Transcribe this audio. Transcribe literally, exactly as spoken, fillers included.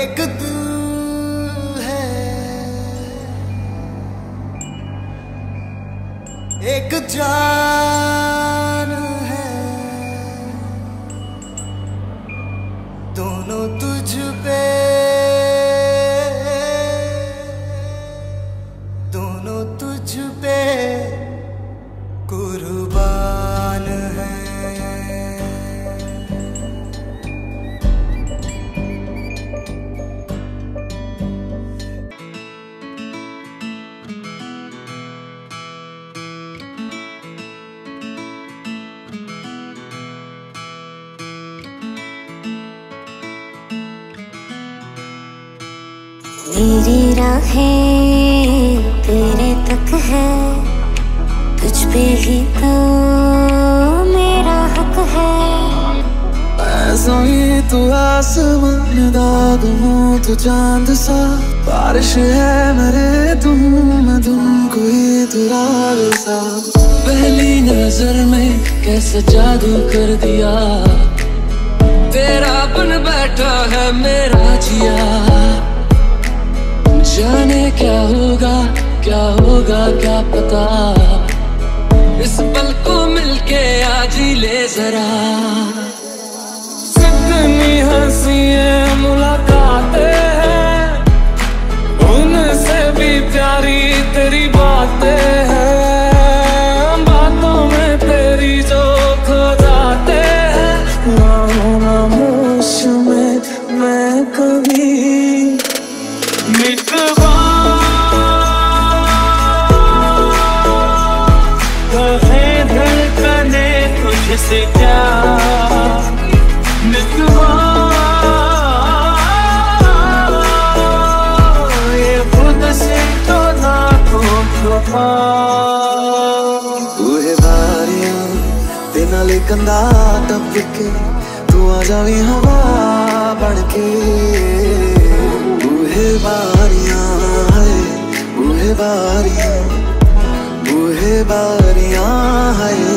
एक दिल है, एक जान है, दोनों तुझ पे, दोनों तुझ पे कुर्बान है। मेरी राहें तेरे तक है, तुझ पे ही तो मेरा हक है। ऐसा ही तू आसमान दाग हूँ तू चांद सा, बारिश है मेरे तुम मैं तुम कोई तू राग सा। पहली नजर में कैसा जादू कर दिया, तेरा बन बैठा है मेरा जिया। जाने क्या होगा क्या होगा क्या पता, इस पल को मिलके आज ही ले जरा। कितनी हंसी है मुलाकातें हैं, उनसे भी प्यारी तेरी बातें हैं। बातों में तेरी जो खो जाते हैं, खामोश में मैं कभी मिटवा कहे धड़कने तुझसे क्या, मिटवा ये खुद से तो ना तो वफा। तू है बारियां ते नाले कंधा टपके, तू आ जावी हवा बनके। बारियां है बूहे बारियां, बूहे बारियां है।